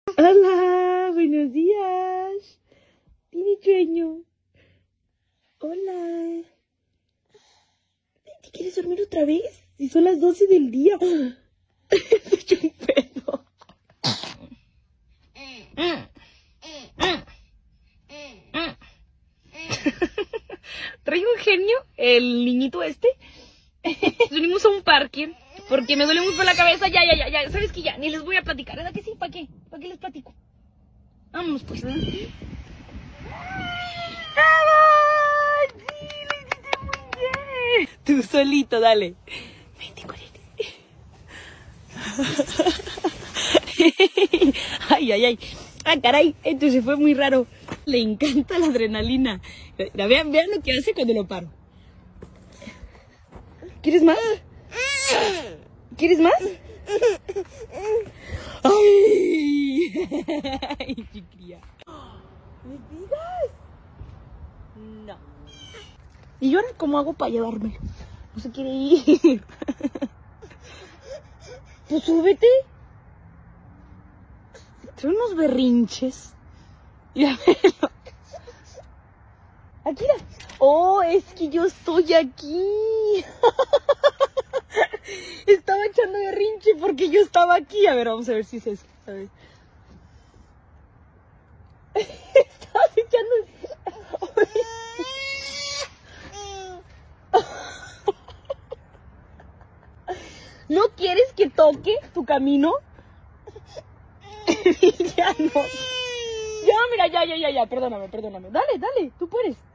Hola, buenos días. ¿Tiene sueño? Hola. ¿Te quieres dormir otra vez? Si son las 12 del día. Se echó un pedo. Trae un genio, el niñito este. Venimos a un parque porque me duele mucho la cabeza. Ya. ¿Sabes qué? Ya, ni les voy a platicar. ¿Verdad que sí? ¿Para qué? ¿Para qué les platico? Vámonos pues. ¡Vamos! Sí, lo hiciste muy bien. Tú solito, dale. Vente con él. Ay. Ah, caray, esto se fue muy raro. Le encanta la adrenalina. Vean lo que hace cuando lo paro. ¿Quieres más? ¿Quieres más? ¡Ay! ¡Ay, chiquilla! ¿Me digas? No. ¿Y yo ahora cómo hago para llevármelo? No se quiere ir. Pues súbete. Trae unos berrinches. Ya verlo. Aquí. Oh, es que yo estoy aquí. Estaba echando berrinche porque yo estaba aquí. A ver, vamos a ver si es eso. A ver. Estabas echando... ¿No quieres que toque tu camino? Ya no. Ya, mira, ya. Perdóname. Dale, tú puedes.